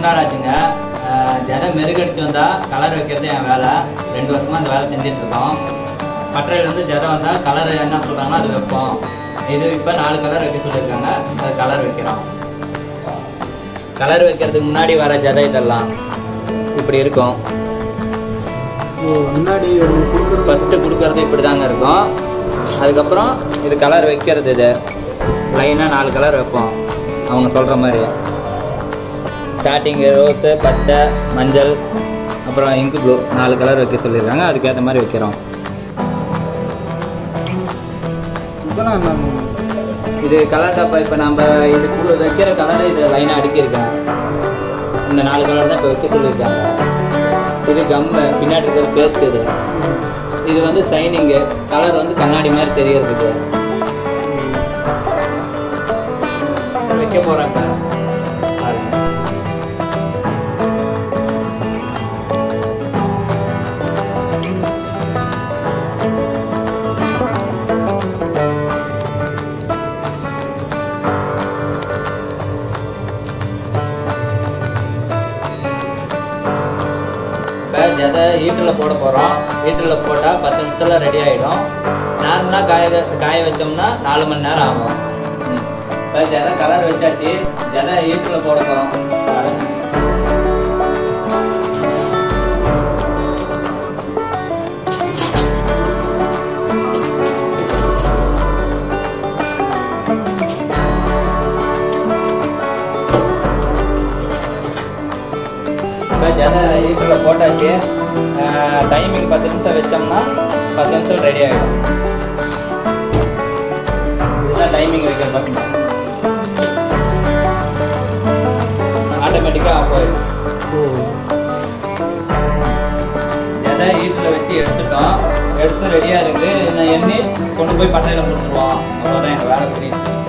நாள் ஆச்சுங்க. ஜடை மெருகடிச்சு வந்தால் கலர் வைக்கிறது என் வேலை. 2 வருஷமாக அந்த வேலை செஞ்சிட்ருக்கோம். பட்டறையிலேருந்து ஜடை வந்தால் கலர் என்ன சொல்கிறாங்கன்னா அது வைப்போம். இது இப்போ 4 கலர் வைக்க சொல்லியிருக்காங்க. அது கலர் வைக்கிறோம். கலர் வைக்கிறதுக்கு முன்னாடி வர ஜடை இதெல்லாம் இப்படி இருக்கும். முன்னாடி ஃபஸ்ட்டு கொடுக்கறது இப்படி தாங்க இருக்கும். அதுக்கப்புறம் இது கலர் வைக்கிறது. இது லைனாக 4 கலர் வைப்போம் அவங்க சொல்கிற மாதிரி. ஸ்டார்டிங்கு ரோஸு, பச்சை, மஞ்சள், அப்புறம் இங்கு ப்ளூ 4 கலர் வைக்க சொல்லியிருக்காங்க. அதுக்கேற்ற மாதிரி வைக்கிறோம். இது கலர் டப்பா. இப்போ நம்ம இதுக்குள்ள வைக்கிற கலரு இது லைனாக அடுக்கியிருக்கேன். இந்த 4 கலர் தான் இப்போ வைக்க சொல்லியிருக்காங்க. இது கம்மு, பின்னாடி இருக்கிற பேஸ்ட். இது வந்து சைனிங்கு. கலர் வந்து கண்ணாடி மாதிரி தெரியறதுக்கு வைக்க போகிறாங்க. ஜடை ஹீட்டரில் போட போகிறோம். ஹீட்டரில் போட்டால் 10 நிமிஷத்தில் ரெடி ஆகிடும். நார்மலாக காய வச்சோம்னா 4 மணி நேரம் ஆகும். இப்போ ஜடை கலர் வச்சாச்சு. ஜடை ஹீட்டரில் போட போகிறோம். ஜடை ஹீட்டரில் போட்டாச்சு. டைமிங் 10 நிமிஷம் வச்சோம்னா 10 நிமிஷம் ரெடி ஆகிடும். இதுதான் டைமிங் வைக்கிற பசங்க. ஆட்டோமேட்டிக்காக ஆஃப் ஆகிடும். ஜடை ஹீட்டரில் வச்சு எடுத்துட்டோம். எடுத்து ரெடியாக இருக்குது. நான் எண்ணி கொண்டு போய் பட்டையில் கொடுத்துருவோம். அவ்வளோதான் எங்கள் வேலை புரியுது.